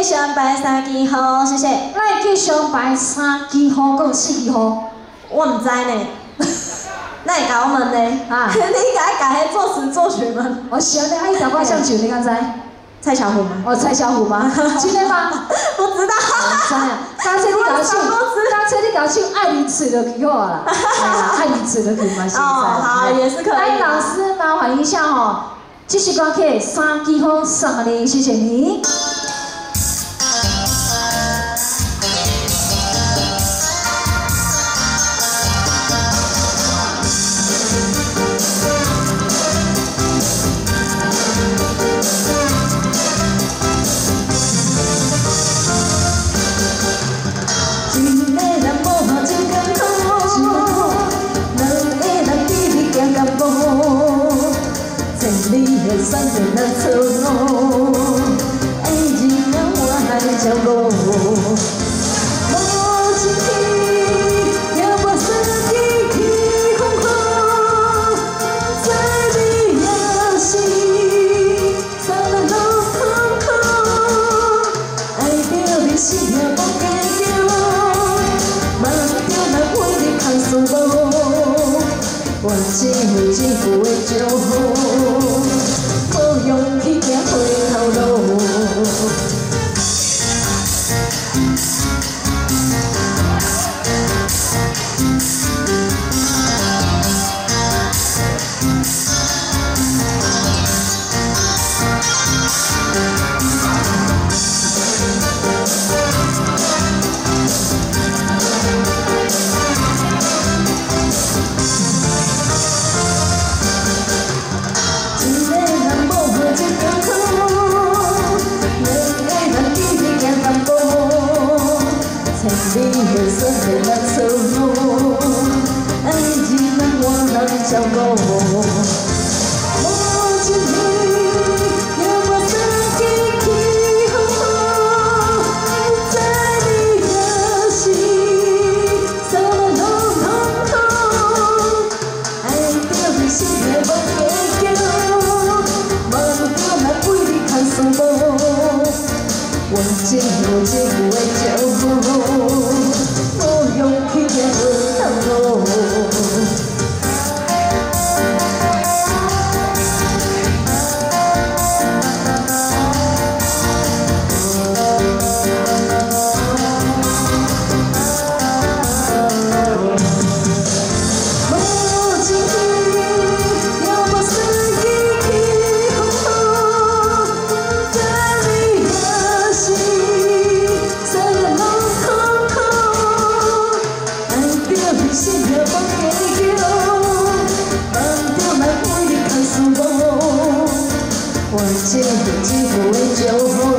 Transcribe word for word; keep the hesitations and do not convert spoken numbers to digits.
吉祥白三支雨，谢谢。 咱吉祥牌三支雨，共四支雨。 我唔知呢，那会甲我问呢？啊，你应该甲迄作词作曲问。 我想的，哎，条歌像唱，你敢知？ 蔡小虎吗？ 哦，蔡小虎吗？真的吗？ 不知道。 我知啊，刚才你甲我唱，刚才你甲我唱《爱你吹就去好啦，哎呀，爱你吹就去嘛，现在。 哦，好，也是可以。 来，老师麻烦一下吼，这首歌曲三支雨送给你，谢谢你。 三点的错误，爱情让我还照顾。我今天要把自己提空空，在你眼心散了路空空，爱着你心也无计较，忘掉那为你扛所有，我只有只有的祝福。 勇气行回头路。 你的身边的错误，爱情让我难照顾。我今天要把自己提好，在你的心散了路通通，爱着你心也无计较，忘掉那为你看所有，我只有只有的祝福。 勇气也回头路。我今天要把自己提好，在你的心散了路空空。 心也无计较，忘掉那为你看所有，我只有只有的祝福。